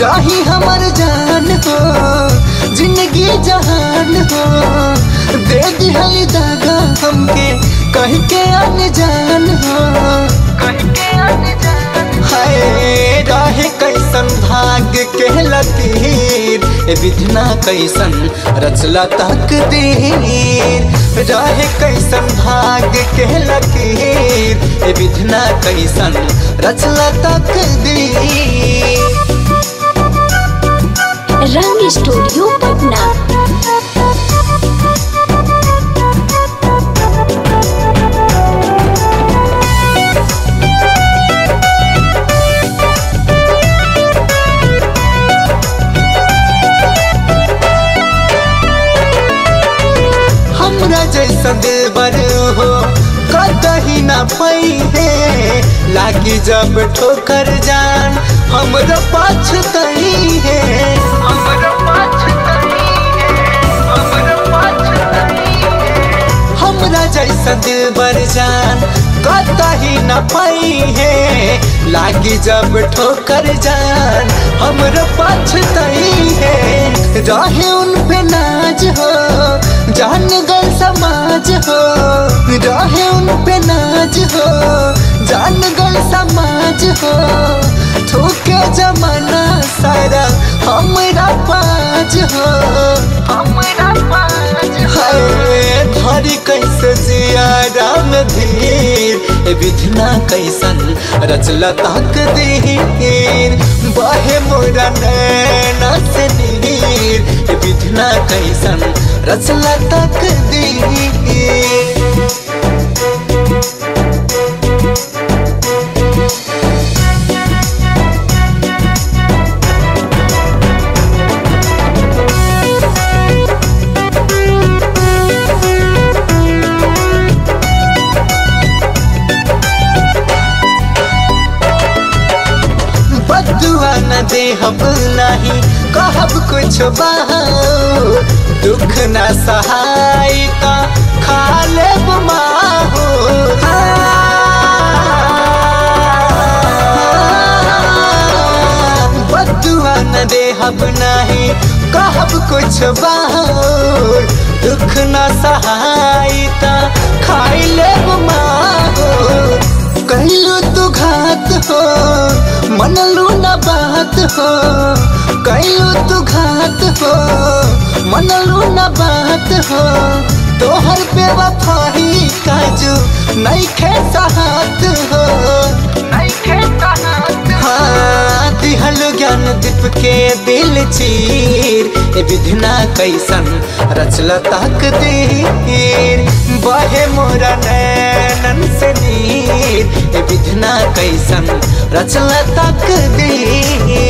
रही हमर जान हो जिंदगी जहान हो दे दिहली दागा हमके कह के अनजान हो हाय रहे कैसन भाग्य के लकीर ए विधना कैसन रचला तकदीर रहे कैसन भाग्य के लकीर ए विधना कैसन रचला तकदीर। रंग स्टूडियो पटना। हमरा जैसा दिलबर हो कतही ना पाई है लागी जब ठोकर जान हमरा पछताई है हमरा जैसा दिलबर जान कतही ना पाई है लागी जब ठोकर जान हमरा पछताई है रहे उन पे नाज हो जान गल समाज हो रहे उन पे नाज हो जान गल समाज हो थूके जमाना सारा हमरा पाज हो धरी कैसे जिया राम धीर ए विधना कैसन रचला तकदीर बहे मोरा नैना से नीर ए विधना कैसन रचला तकदीर। बदुआ न देहब नहीं कहब कुछ बहाओ दुख न सहाय का खा लेब माहो बदुआ न देहब नहीं कहब कुछ बहाओ दुख न सहाय का खाई लेब माहो कहलू तू घात हो मनलू न बात हो कहलू तू घात हो मनलू न बात हो तोहर बेवफाई काजू नहीं खे साथ हो हाँ दिहलु ज्ञान दीप के दिल चीर ए विधना कैसन रचला तकदीर बहे मोरा नैनन से नीर ए विधना कैसन रचला तकदीर।